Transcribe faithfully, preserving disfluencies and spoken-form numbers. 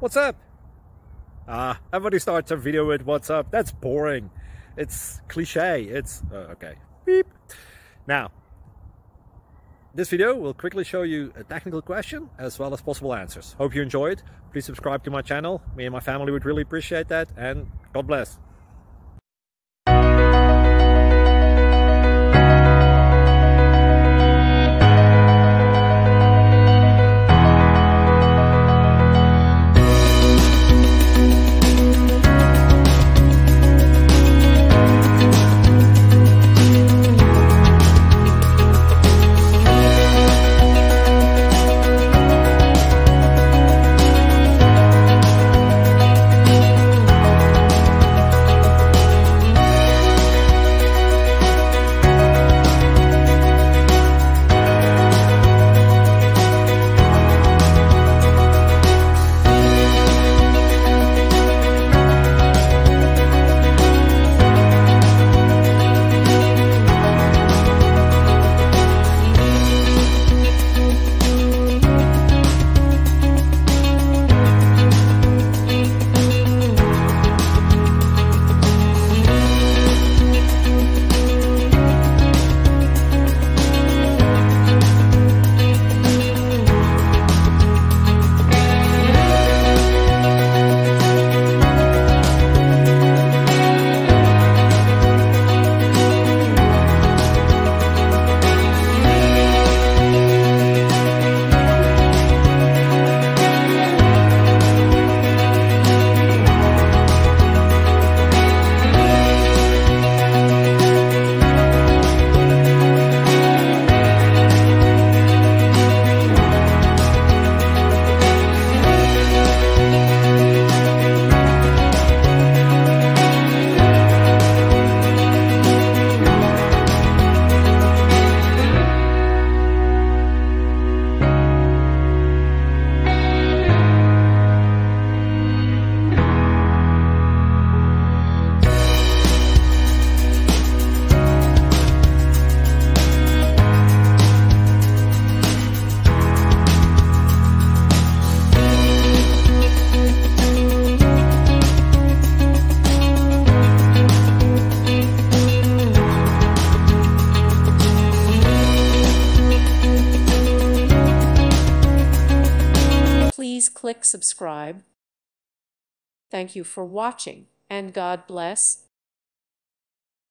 what's up? Ah, everybody starts a video with what's up. That's boring. It's cliche. It's, uh, okay. Beep. Now, this video will quickly show you a technical question as well as possible answers. Hope you enjoyed. Please subscribe to my channel. Me and my family would really appreciate that, and God bless. Please click subscribe. Thank you for watching, and God bless.